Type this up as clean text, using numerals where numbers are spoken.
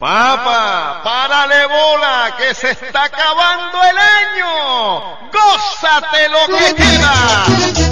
Papa, párale bola, que se está acabando el año. ¡Gózate lo que queda!